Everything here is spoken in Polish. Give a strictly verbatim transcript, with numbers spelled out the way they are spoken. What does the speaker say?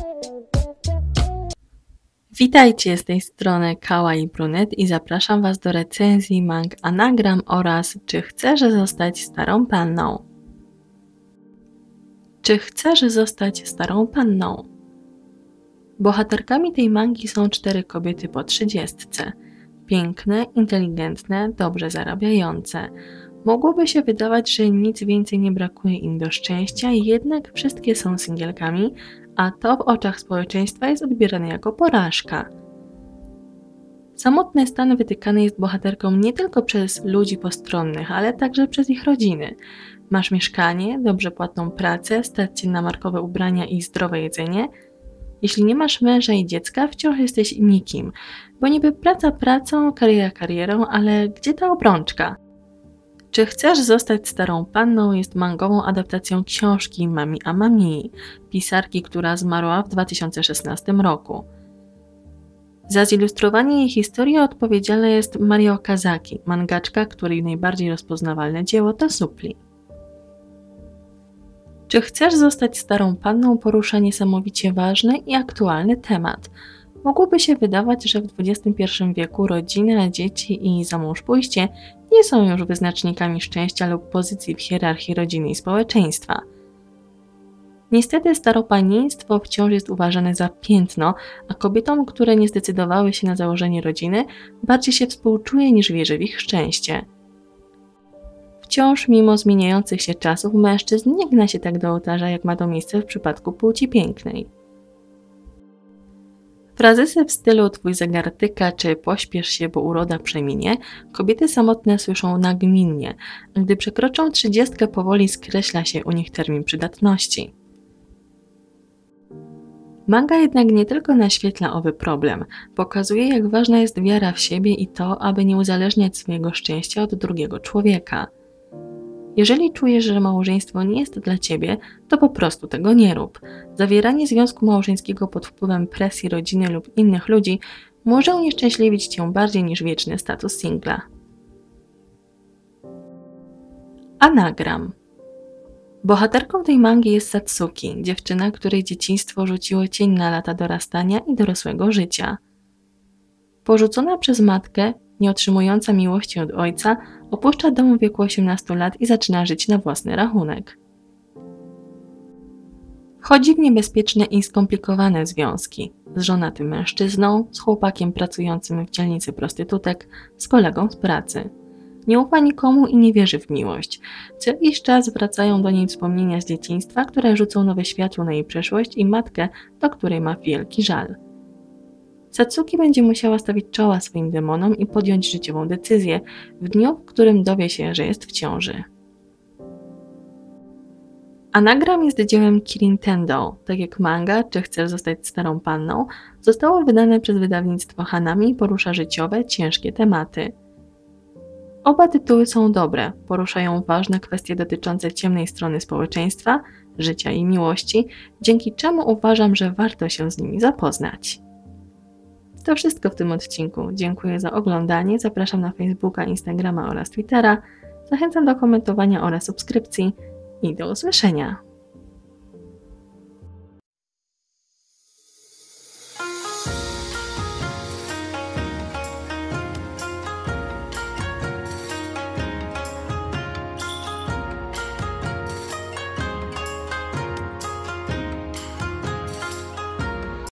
Witajcie, z tej strony Kawaii Brunet i zapraszam Was do recenzji mang Anagram oraz Czy chcesz zostać starą panną? Czy chcesz zostać starą panną? Bohaterkami tej mangi są cztery kobiety po trzydziestce. Piękne, inteligentne, dobrze zarabiające. Mogłoby się wydawać, że nic więcej nie brakuje im do szczęścia, jednak wszystkie są singielkami, a to w oczach społeczeństwa jest odbierane jako porażka. Samotny stan wytykany jest bohaterkom nie tylko przez ludzi postronnych, ale także przez ich rodziny. Masz mieszkanie, dobrze płatną pracę, stać się na markowe ubrania i zdrowe jedzenie. Jeśli nie masz męża i dziecka, wciąż jesteś nikim, bo niby praca pracą, kariera karierą, ale gdzie ta obrączka? Czy chcesz zostać starą panną jest mangową adaptacją książki Mami a Mamii, pisarki, która zmarła w dwa tysiące szesnastym roku. Za zilustrowanie jej historii odpowiedzialna jest Maria Okazaki, mangaczka, której najbardziej rozpoznawalne dzieło to Supli. Czy chcesz zostać starą panną porusza niesamowicie ważny i aktualny temat. Mogłoby się wydawać, że w dwudziestym pierwszym wieku rodzina, dzieci i zamąż pójście nie są już wyznacznikami szczęścia lub pozycji w hierarchii rodziny i społeczeństwa. Niestety staropanieństwo wciąż jest uważane za piętno, a kobietom, które nie zdecydowały się na założenie rodziny, bardziej się współczuje niż wierzy w ich szczęście. Wciąż mimo zmieniających się czasów mężczyzn nie gna się tak do ołtarza, jak ma to miejsce w przypadku płci pięknej. Frazesy w stylu twój zegar tyka czy pośpiesz się, bo uroda przeminie, kobiety samotne słyszą nagminnie, a gdy przekroczą trzydziestkę powoli skreśla się u nich termin przydatności. Manga jednak nie tylko naświetla owy problem, pokazuje jak ważna jest wiara w siebie i to, aby nie uzależniać swojego szczęścia od drugiego człowieka. Jeżeli czujesz, że małżeństwo nie jest dla Ciebie, to po prostu tego nie rób. Zawieranie związku małżeńskiego pod wpływem presji rodziny lub innych ludzi może unieszczęśliwić Cię bardziej niż wieczny status singla. Anagram. Bohaterką tej mangi jest Satsuki, dziewczyna, której dzieciństwo rzuciło cień na lata dorastania i dorosłego życia. Porzucona przez matkę, nie otrzymująca miłości od ojca, opuszcza dom w wieku osiemnastu lat i zaczyna żyć na własny rachunek. Wchodzi w niebezpieczne i skomplikowane związki z żonatym mężczyzną, z chłopakiem pracującym w dzielnicy prostytutek, z kolegą z pracy. Nie ufa nikomu i nie wierzy w miłość. Co jakiś czas wracają do niej wspomnienia z dzieciństwa, które rzucą nowe światło na jej przeszłość i matkę, do której ma wielki żal. Satsuki będzie musiała stawić czoła swoim demonom i podjąć życiową decyzję w dniu, w którym dowie się, że jest w ciąży. Anagram jest dziełem Kirin Tendo, tak jak manga Czy chcesz zostać starą panną zostało wydane przez wydawnictwo Hanami i porusza życiowe, ciężkie tematy. Oba tytuły są dobre, poruszają ważne kwestie dotyczące ciemnej strony społeczeństwa, życia i miłości, dzięki czemu uważam, że warto się z nimi zapoznać. To wszystko w tym odcinku. Dziękuję za oglądanie, zapraszam na Facebooka, Instagrama oraz Twittera, zachęcam do komentowania oraz subskrypcji i do usłyszenia.